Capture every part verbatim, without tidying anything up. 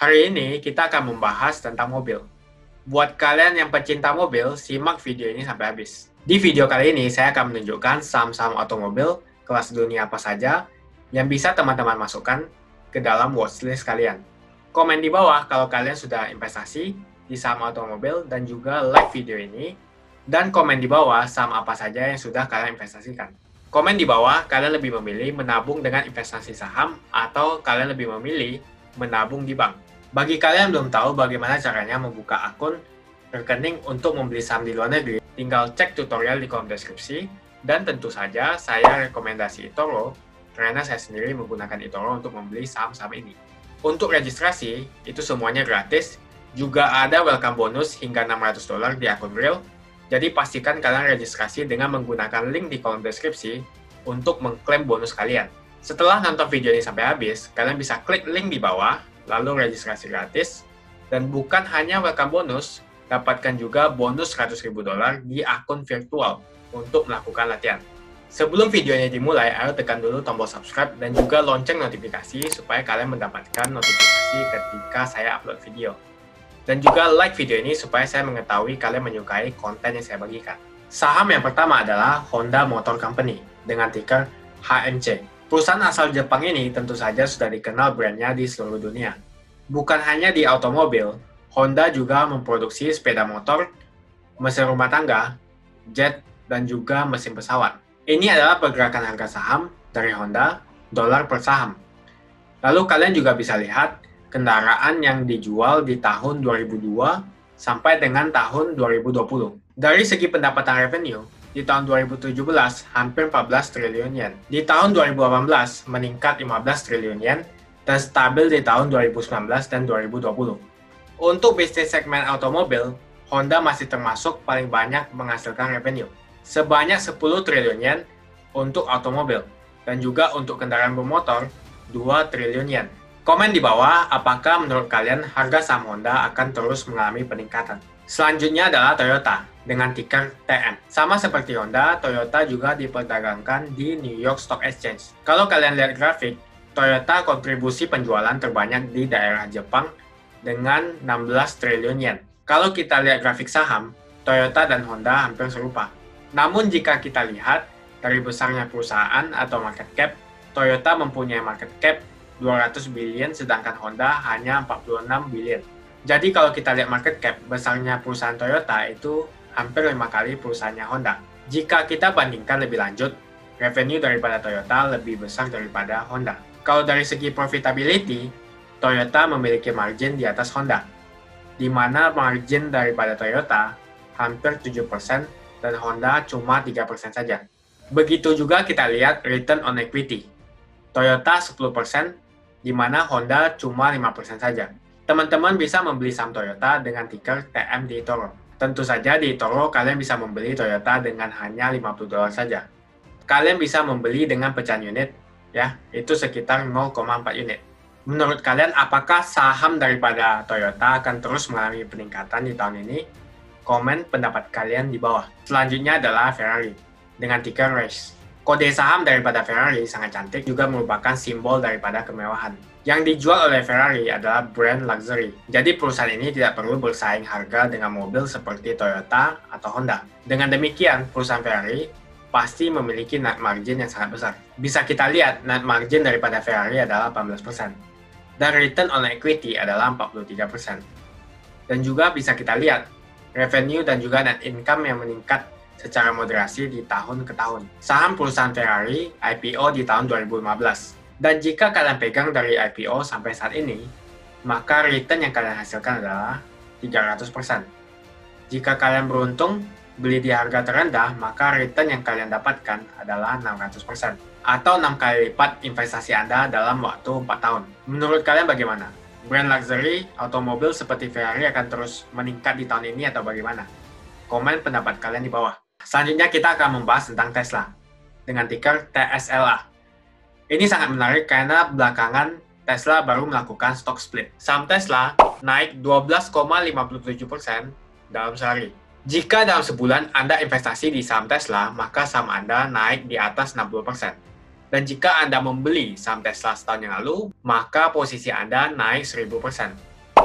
Hari ini kita akan membahas tentang mobil. Buat kalian yang pecinta mobil, simak video ini sampai habis. Di video kali ini, saya akan menunjukkan saham-saham otomobil kelas dunia apa saja yang bisa teman-teman masukkan ke dalam watchlist kalian. Komen di bawah kalau kalian sudah investasi di saham otomobil dan juga like video ini. Dan komen di bawah saham apa saja yang sudah kalian investasikan. Komen di bawah kalian lebih memilih menabung dengan investasi saham atau kalian lebih memilih menabung di bank. Bagi kalian yang belum tahu bagaimana caranya membuka akun rekening untuk membeli saham di luar negeri, tinggal cek tutorial di kolom deskripsi. Dan tentu saja saya rekomendasi eToro karena saya sendiri menggunakan eToro untuk membeli saham-saham ini. Untuk registrasi, itu semuanya gratis. Juga ada welcome bonus hingga enam ratus dolar di akun real. Jadi pastikan kalian registrasi dengan menggunakan link di kolom deskripsi untuk mengklaim bonus kalian. Setelah nonton video ini sampai habis, kalian bisa klik link di bawah, lalu registrasi gratis. Dan bukan hanya welcome bonus, dapatkan juga bonus seratus ribu dolar di akun virtual untuk melakukan latihan. Sebelum videonya dimulai, ayo tekan dulu tombol subscribe dan juga lonceng notifikasi supaya kalian mendapatkan notifikasi ketika saya upload video. Dan juga like video ini supaya saya mengetahui kalian menyukai konten yang saya bagikan. Saham yang pertama adalah Honda Motor Company dengan ticker H M C. Perusahaan asal Jepang ini tentu saja sudah dikenal brandnya di seluruh dunia. Bukan hanya di automobil, Honda juga memproduksi sepeda motor, mesin rumah tangga, jet, dan juga mesin pesawat. Ini adalah pergerakan harga saham dari Honda, dolar per saham. Lalu kalian juga bisa lihat kendaraan yang dijual di tahun dua ribu dua sampai dengan tahun dua ribu dua puluh. Dari segi pendapatan revenue, di tahun dua ribu tujuh belas hampir empat belas triliun yen. Di tahun dua ribu delapan belas meningkat lima belas triliun yen dan stabil di tahun dua ribu sembilan belas dan dua ribu dua puluh. Untuk bisnis segmen automobil, Honda masih termasuk paling banyak menghasilkan revenue, sebanyak sepuluh triliun yen untuk automobil dan juga untuk kendaraan bermotor dua triliun yen. Komen di bawah apakah menurut kalian harga saham Honda akan terus mengalami peningkatan. Selanjutnya adalah Toyota dengan ticker T M. Sama seperti Honda, Toyota juga diperdagangkan di New York Stock Exchange. Kalau kalian lihat grafik, Toyota kontribusi penjualan terbanyak di daerah Jepang dengan enam belas triliun yen. Kalau kita lihat grafik saham, Toyota dan Honda hampir serupa. Namun jika kita lihat dari besarnya perusahaan atau market cap, Toyota mempunyai market cap dua ratus billion sedangkan Honda hanya empat puluh enam billion. Jadi kalau kita lihat market cap, besarnya perusahaan Toyota itu hampir lima kali perusahaannya Honda. Jika kita bandingkan lebih lanjut, revenue daripada Toyota lebih besar daripada Honda. Kalau dari segi profitability, Toyota memiliki margin di atas Honda, di mana margin daripada Toyota hampir tujuh persen dan Honda cuma tiga persen saja. Begitu juga kita lihat return on equity. Toyota sepuluh persen, di mana Honda cuma lima persen saja. Teman-teman bisa membeli saham Toyota dengan ticker T M di eToro. Tentu saja di eToro kalian bisa membeli Toyota dengan hanya lima puluh dolar saja. Kalian bisa membeli dengan pecahan unit, ya, itu sekitar nol koma empat unit. Menurut kalian apakah saham daripada Toyota akan terus mengalami peningkatan di tahun ini? Komen pendapat kalian di bawah. Selanjutnya adalah Ferrari dengan ticker RACE. Kode saham daripada Ferrari sangat cantik, juga merupakan simbol daripada kemewahan. Yang dijual oleh Ferrari adalah brand luxury. Jadi perusahaan ini tidak perlu bersaing harga dengan mobil seperti Toyota atau Honda. Dengan demikian, perusahaan Ferrari pasti memiliki net margin yang sangat besar. Bisa kita lihat net margin daripada Ferrari adalah delapan belas persen. Dan return on equity adalah empat puluh tiga persen. Dan juga bisa kita lihat revenue dan juga net income yang meningkat secara moderasi di tahun ke tahun. Saham perusahaan Ferrari I P O di tahun dua ribu lima belas. Dan jika kalian pegang dari I P O sampai saat ini, maka return yang kalian hasilkan adalah tiga ratus persen. Jika kalian beruntung beli di harga terendah, maka return yang kalian dapatkan adalah enam ratus persen. Atau enam kali lipat investasi Anda dalam waktu empat tahun. Menurut kalian bagaimana? Brand luxury, automobil seperti Ferrari akan terus meningkat di tahun ini atau bagaimana? Komen pendapat kalian di bawah. Selanjutnya kita akan membahas tentang Tesla dengan ticker T S L A. Ini sangat menarik karena belakangan Tesla baru melakukan stock split. Saham Tesla naik dua belas koma lima tujuh persen dalam sehari. Jika dalam sebulan Anda investasi di saham Tesla, maka saham Anda naik di atas enam puluh persen. Dan jika Anda membeli saham Tesla setahun yang lalu, maka posisi Anda naik seribu persen.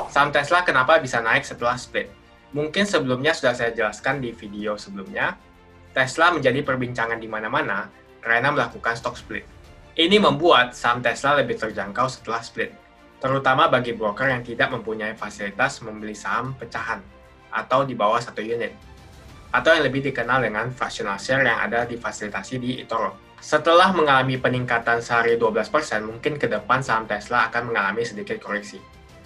Saham Tesla kenapa bisa naik setelah split? Mungkin sebelumnya sudah saya jelaskan di video sebelumnya, Tesla menjadi perbincangan di mana-mana karena melakukan stock split. Ini membuat saham Tesla lebih terjangkau setelah split, terutama bagi broker yang tidak mempunyai fasilitas membeli saham pecahan atau di bawah satu unit, atau yang lebih dikenal dengan fractional share yang ada difasilitasi di eToro. Setelah mengalami peningkatan sehari dua belas persen, mungkin ke depan saham Tesla akan mengalami sedikit koreksi.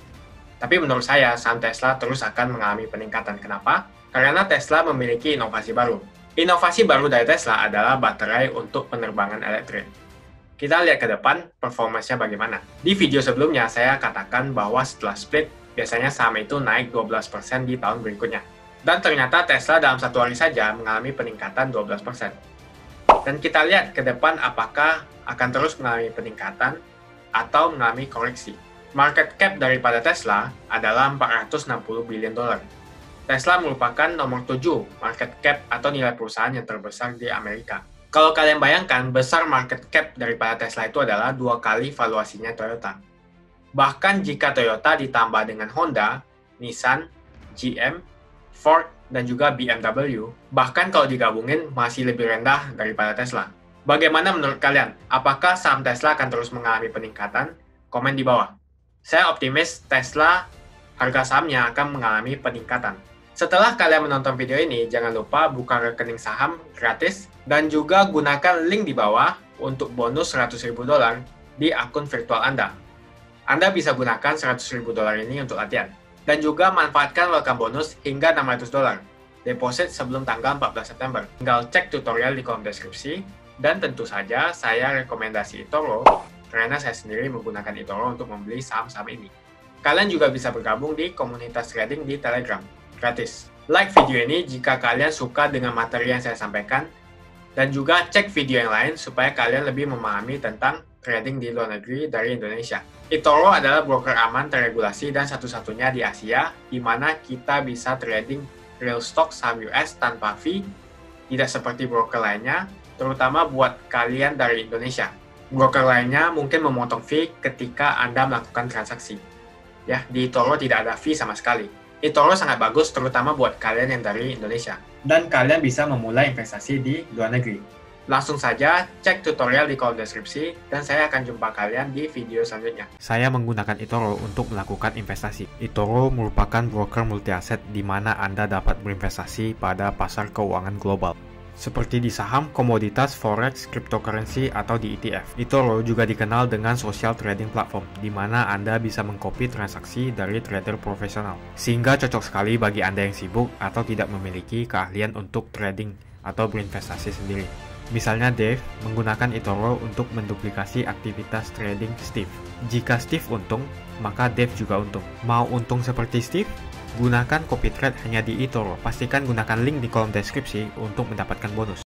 Tapi menurut saya, saham Tesla terus akan mengalami peningkatan. Kenapa? Karena Tesla memiliki inovasi baru. Inovasi baru dari Tesla adalah baterai untuk penerbangan elektrik. Kita lihat ke depan performanya bagaimana. Di video sebelumnya, saya katakan bahwa setelah split, biasanya saham itu naik dua belas persen di tahun berikutnya. Dan ternyata Tesla dalam satu hari saja mengalami peningkatan dua belas persen. Dan kita lihat ke depan apakah akan terus mengalami peningkatan atau mengalami koreksi. Market cap daripada Tesla adalah empat ratus enam puluh billion dolar. Tesla merupakan nomor tujuh market cap atau nilai perusahaan yang terbesar di Amerika. Kalau kalian bayangkan, besar market cap daripada Tesla itu adalah dua kali valuasinya Toyota. Bahkan jika Toyota ditambah dengan Honda, Nissan, G M, Ford, dan juga B M W, bahkan kalau digabungin masih lebih rendah daripada Tesla. Bagaimana menurut kalian? Apakah saham Tesla akan terus mengalami peningkatan? Komen di bawah. Saya optimis Tesla harga sahamnya akan mengalami peningkatan. Setelah kalian menonton video ini, jangan lupa buka rekening saham gratis dan juga gunakan link di bawah untuk bonus seratus ribu dolar di akun virtual Anda. Anda bisa gunakan seratus ribu dolar ini untuk latihan. Dan juga manfaatkan welcome bonus hingga enam ratus dolar. Deposit sebelum tanggal empat belas September. Tinggal cek tutorial di kolom deskripsi. Dan tentu saja saya rekomendasi eToro karena saya sendiri menggunakan eToro untuk membeli saham-saham ini. Kalian juga bisa bergabung di komunitas trading di Telegram, gratis. Like video ini jika kalian suka dengan materi yang saya sampaikan, dan juga cek video yang lain supaya kalian lebih memahami tentang trading di luar negeri dari Indonesia. eToro adalah broker aman, terregulasi, dan satu-satunya di Asia, di mana kita bisa trading real stock saham U S tanpa fee, tidak seperti broker lainnya, terutama buat kalian dari Indonesia. Broker lainnya mungkin memotong fee ketika Anda melakukan transaksi. Ya, di eToro tidak ada fee sama sekali. eToro sangat bagus terutama buat kalian yang dari Indonesia. Dan kalian bisa memulai investasi di luar negeri. Langsung saja cek tutorial di kolom deskripsi dan saya akan jumpa kalian di video selanjutnya. Saya menggunakan eToro untuk melakukan investasi. eToro merupakan broker multi aset di mana Anda dapat berinvestasi pada pasar keuangan global, seperti di saham, komoditas, forex, cryptocurrency, atau di E T F. eToro juga dikenal dengan social trading platform, di mana Anda bisa mengcopy transaksi dari trader profesional, sehingga cocok sekali bagi Anda yang sibuk atau tidak memiliki keahlian untuk trading atau berinvestasi sendiri. Misalnya Dave menggunakan eToro untuk menduplikasi aktivitas trading Steve. Jika Steve untung, maka Dave juga untung. Mau untung seperti Steve? Gunakan copy trade hanya di eToro. Pastikan gunakan link di kolom deskripsi untuk mendapatkan bonus.